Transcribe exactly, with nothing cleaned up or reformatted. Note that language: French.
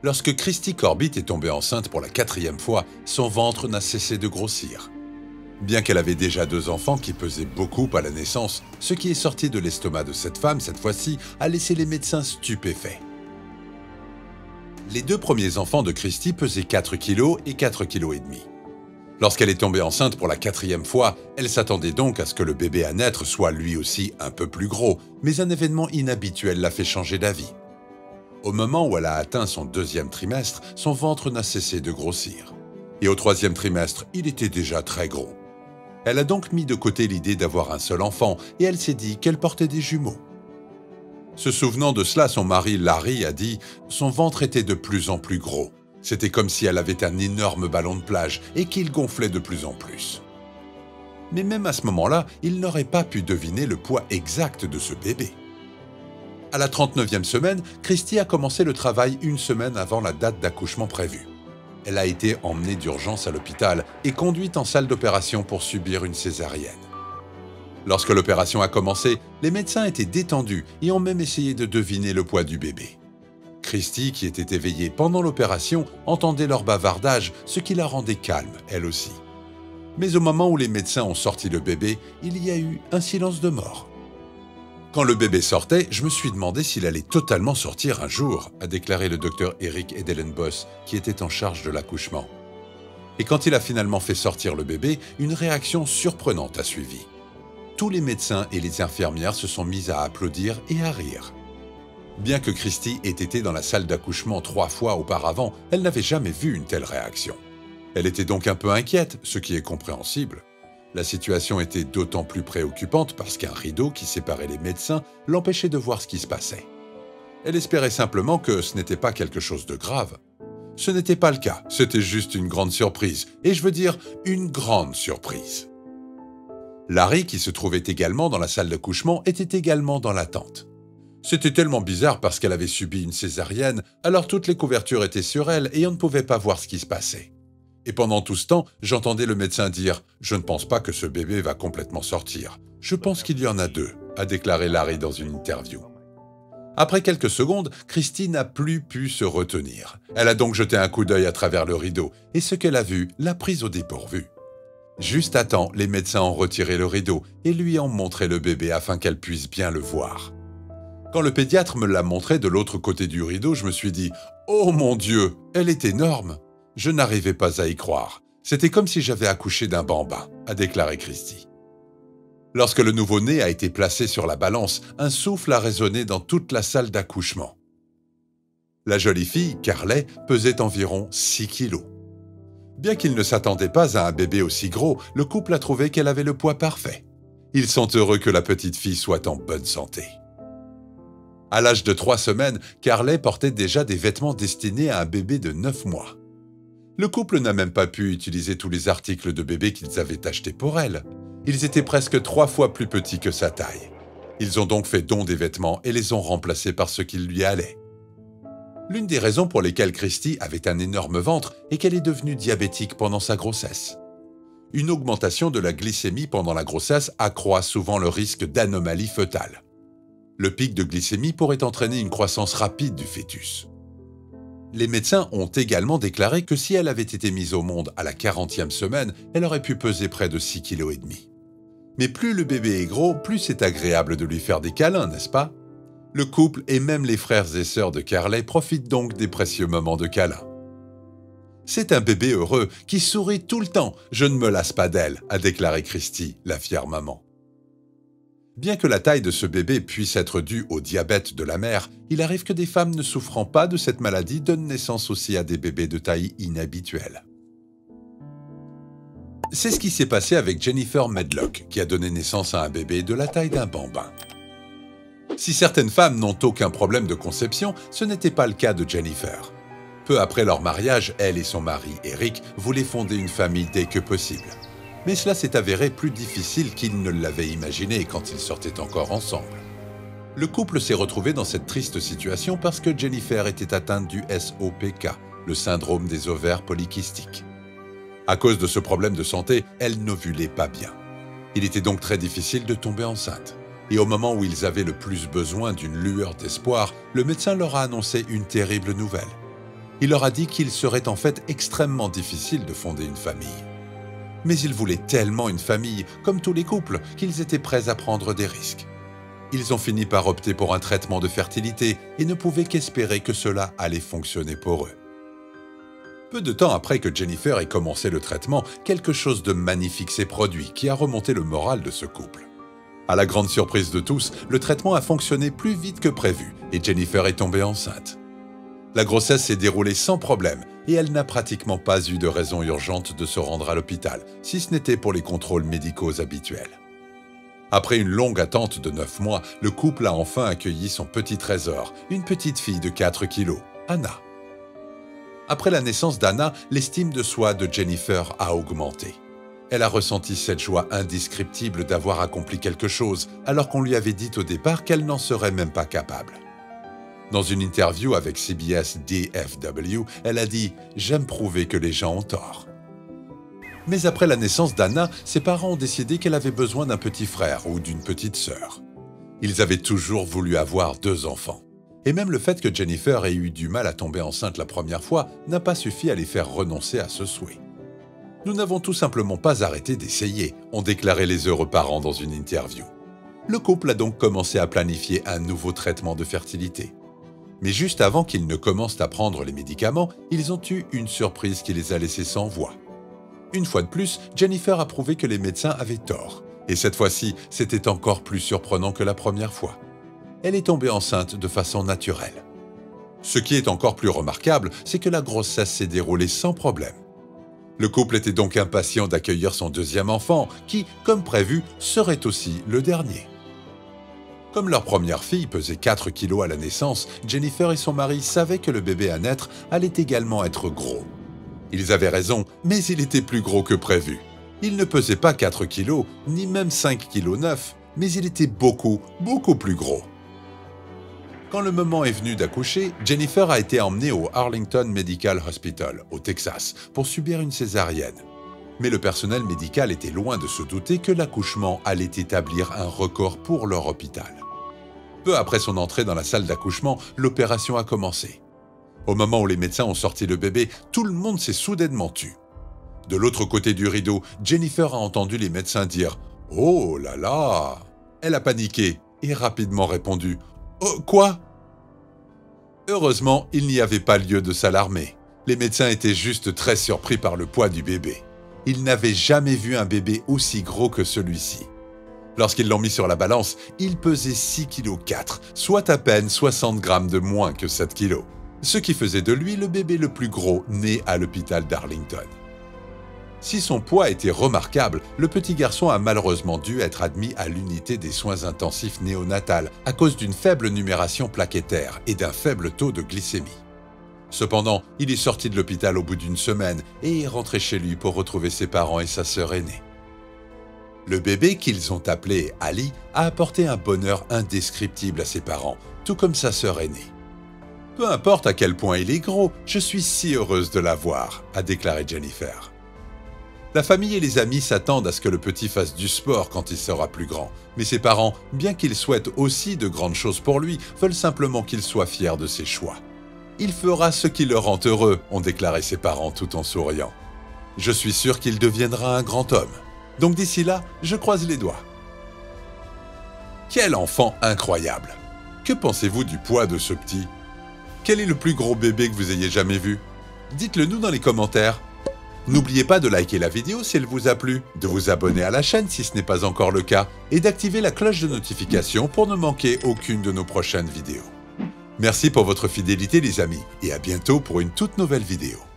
Lorsque Christy Corbett est tombée enceinte pour la quatrième fois, son ventre n'a cessé de grossir. Bien qu'elle avait déjà deux enfants qui pesaient beaucoup à la naissance, ce qui est sorti de l'estomac de cette femme, cette fois-ci, a laissé les médecins stupéfaits. Les deux premiers enfants de Christy pesaient quatre kilos et quatre kilos et demi. Lorsqu'elle est tombée enceinte pour la quatrième fois, elle s'attendait donc à ce que le bébé à naître soit lui aussi un peu plus gros, mais un événement inhabituel l'a fait changer d'avis. Au moment où elle a atteint son deuxième trimestre, son ventre n'a cessé de grossir. Et au troisième trimestre, il était déjà très gros. Elle a donc mis de côté l'idée d'avoir un seul enfant et elle s'est dit qu'elle portait des jumeaux. Se souvenant de cela, son mari Larry a dit « Son ventre était de plus en plus gros. C'était comme si elle avait un énorme ballon de plage et qu'il gonflait de plus en plus. » Mais même à ce moment-là, il n'aurait pas pu deviner le poids exact de ce bébé. À la trente-neuvième semaine, Christy a commencé le travail une semaine avant la date d'accouchement prévue. Elle a été emmenée d'urgence à l'hôpital et conduite en salle d'opération pour subir une césarienne. Lorsque l'opération a commencé, les médecins étaient détendus et ont même essayé de deviner le poids du bébé. Christy, qui était éveillée pendant l'opération, entendait leur bavardage, ce qui la rendait calme, elle aussi. Mais au moment où les médecins ont sorti le bébé, il y a eu un silence de mort. Quand le bébé sortait, je me suis demandé s'il allait totalement sortir un jour, a déclaré le docteur Eric Edelenboss, qui était en charge de l'accouchement. Et quand il a finalement fait sortir le bébé, une réaction surprenante a suivi. Tous les médecins et les infirmières se sont mis à applaudir et à rire. Bien que Christy ait été dans la salle d'accouchement trois fois auparavant, elle n'avait jamais vu une telle réaction. Elle était donc un peu inquiète, ce qui est compréhensible. La situation était d'autant plus préoccupante parce qu'un rideau qui séparait les médecins l'empêchait de voir ce qui se passait. Elle espérait simplement que ce n'était pas quelque chose de grave. Ce n'était pas le cas, c'était juste une grande surprise, et je veux dire une grande surprise. Larry, qui se trouvait également dans la salle d'accouchement, était également dans l'attente. C'était tellement bizarre parce qu'elle avait subi une césarienne, alors toutes les couvertures étaient sur elle et on ne pouvait pas voir ce qui se passait. Et pendant tout ce temps, j'entendais le médecin dire « Je ne pense pas que ce bébé va complètement sortir. Je pense qu'il y en a deux », a déclaré Larry dans une interview. Après quelques secondes, Christy n'a plus pu se retenir. Elle a donc jeté un coup d'œil à travers le rideau et ce qu'elle a vu l'a prise au dépourvu. Juste à temps, les médecins ont retiré le rideau et lui ont montré le bébé afin qu'elle puisse bien le voir. Quand le pédiatre me l'a montré de l'autre côté du rideau, je me suis dit « Oh mon Dieu, elle est énorme !» Je n'arrivais pas à y croire. C'était comme si j'avais accouché d'un bambin, a déclaré Christy. Lorsque le nouveau-né a été placé sur la balance, un souffle a résonné dans toute la salle d'accouchement. La jolie fille, Carley, pesait environ six kilos. Bien qu'ils ne s'attendaient pas à un bébé aussi gros, le couple a trouvé qu'elle avait le poids parfait. Ils sont heureux que la petite fille soit en bonne santé. À l'âge de trois semaines, Carley portait déjà des vêtements destinés à un bébé de neuf mois. Le couple n'a même pas pu utiliser tous les articles de bébé qu'ils avaient achetés pour elle. Ils étaient presque trois fois plus petits que sa taille. Ils ont donc fait don des vêtements et les ont remplacés par ce qui lui allait. L'une des raisons pour lesquelles Christy avait un énorme ventre est qu'elle est devenue diabétique pendant sa grossesse. Une augmentation de la glycémie pendant la grossesse accroît souvent le risque d'anomalie fœtale. Le pic de glycémie pourrait entraîner une croissance rapide du fœtus. Les médecins ont également déclaré que si elle avait été mise au monde à la quarantième semaine, elle aurait pu peser près de six kilos et demi. Mais plus le bébé est gros, plus c'est agréable de lui faire des câlins, n'est-ce pas? Le couple et même les frères et sœurs de Carley profitent donc des précieux moments de câlin. C'est un bébé heureux qui sourit tout le temps. Je ne me lasse pas d'elle, a déclaré Christy, la fière maman. Bien que la taille de ce bébé puisse être due au diabète de la mère, il arrive que des femmes ne souffrant pas de cette maladie donnent naissance aussi à des bébés de taille inhabituelle. C'est ce qui s'est passé avec Jennifer Medlock, qui a donné naissance à un bébé de la taille d'un bambin. Si certaines femmes n'ont aucun problème de conception, ce n'était pas le cas de Jennifer. Peu après leur mariage, elle et son mari, Eric, voulaient fonder une famille dès que possible. Mais cela s'est avéré plus difficile qu'ils ne l'avaient imaginé quand ils sortaient encore ensemble. Le couple s'est retrouvé dans cette triste situation parce que Jennifer était atteinte du S O P K, le syndrome des ovaires polykystiques. À cause de ce problème de santé, elle n'ovulait pas bien. Il était donc très difficile de tomber enceinte. Et au moment où ils avaient le plus besoin d'une lueur d'espoir, le médecin leur a annoncé une terrible nouvelle. Il leur a dit qu'il serait en fait extrêmement difficile de fonder une famille. Mais ils voulaient tellement une famille, comme tous les couples, qu'ils étaient prêts à prendre des risques. Ils ont fini par opter pour un traitement de fertilité et ne pouvaient qu'espérer que cela allait fonctionner pour eux. Peu de temps après que Jennifer ait commencé le traitement, quelque chose de magnifique s'est produit qui a remonté le moral de ce couple. À la grande surprise de tous, le traitement a fonctionné plus vite que prévu et Jennifer est tombée enceinte. La grossesse s'est déroulée sans problème et elle n'a pratiquement pas eu de raison urgente de se rendre à l'hôpital, si ce n'était pour les contrôles médicaux habituels. Après une longue attente de neuf mois, le couple a enfin accueilli son petit trésor, une petite fille de quatre kilos, Anna. Après la naissance d'Anna, l'estime de soi de Jennifer a augmenté. Elle a ressenti cette joie indescriptible d'avoir accompli quelque chose, alors qu'on lui avait dit au départ qu'elle n'en serait même pas capable. Dans une interview avec C B S D F W, elle a dit « J'aime prouver que les gens ont tort ». Mais après la naissance d'Anna, ses parents ont décidé qu'elle avait besoin d'un petit frère ou d'une petite sœur. Ils avaient toujours voulu avoir deux enfants. Et même le fait que Jennifer ait eu du mal à tomber enceinte la première fois n'a pas suffi à les faire renoncer à ce souhait. « Nous n'avons tout simplement pas arrêté d'essayer », ont déclaré les heureux parents dans une interview. Le couple a donc commencé à planifier un nouveau traitement de fertilité. Mais juste avant qu'ils ne commencent à prendre les médicaments, ils ont eu une surprise qui les a laissés sans voix. Une fois de plus, Jennifer a prouvé que les médecins avaient tort. Et cette fois-ci, c'était encore plus surprenant que la première fois. Elle est tombée enceinte de façon naturelle. Ce qui est encore plus remarquable, c'est que la grossesse s'est déroulée sans problème. Le couple était donc impatient d'accueillir son deuxième enfant, qui, comme prévu, serait aussi le dernier. Comme leur première fille pesait quatre kilos à la naissance, Jennifer et son mari savaient que le bébé à naître allait également être gros. Ils avaient raison, mais il était plus gros que prévu. Il ne pesait pas quatre kilos, ni même cinq virgule neuf kilos, mais il était beaucoup, beaucoup plus gros. Quand le moment est venu d'accoucher, Jennifer a été emmenée au Arlington Medical Hospital, au Texas, pour subir une césarienne. Mais le personnel médical était loin de se douter que l'accouchement allait établir un record pour leur hôpital. Peu après son entrée dans la salle d'accouchement, l'opération a commencé. Au moment où les médecins ont sorti le bébé, tout le monde s'est soudainement tu. De l'autre côté du rideau, Jennifer a entendu les médecins dire « Oh là là !» Elle a paniqué et rapidement répondu « Oh, quoi ?» Heureusement, il n'y avait pas lieu de s'alarmer. Les médecins étaient juste très surpris par le poids du bébé. Ils n'avaient jamais vu un bébé aussi gros que celui-ci. Lorsqu'ils l'ont mis sur la balance, il pesait six virgule quatre kilos, soit à peine soixante grammes de moins que sept kilos, ce qui faisait de lui le bébé le plus gros né à l'hôpital d'Arlington. Si son poids était remarquable, le petit garçon a malheureusement dû être admis à l'unité des soins intensifs néonatales à cause d'une faible numération plaquettaire et d'un faible taux de glycémie. Cependant, il est sorti de l'hôpital au bout d'une semaine et est rentré chez lui pour retrouver ses parents et sa sœur aînée. Le bébé qu'ils ont appelé Ali a apporté un bonheur indescriptible à ses parents, tout comme sa sœur aînée. « Peu importe à quel point il est gros, je suis si heureuse de l'avoir », a déclaré Jennifer. La famille et les amis s'attendent à ce que le petit fasse du sport quand il sera plus grand, mais ses parents, bien qu'ils souhaitent aussi de grandes choses pour lui, veulent simplement qu'il soit fier de ses choix. « Il fera ce qui le rend heureux », ont déclaré ses parents tout en souriant. « Je suis sûr qu'il deviendra un grand homme. Donc d'ici là, je croise les doigts. » Quel enfant incroyable! Que pensez-vous du poids de ce petit? Quel est le plus gros bébé que vous ayez jamais vu? Dites-le nous dans les commentaires. N'oubliez pas de liker la vidéo si elle vous a plu, de vous abonner à la chaîne si ce n'est pas encore le cas, et d'activer la cloche de notification pour ne manquer aucune de nos prochaines vidéos. Merci pour votre fidélité les amis, et à bientôt pour une toute nouvelle vidéo.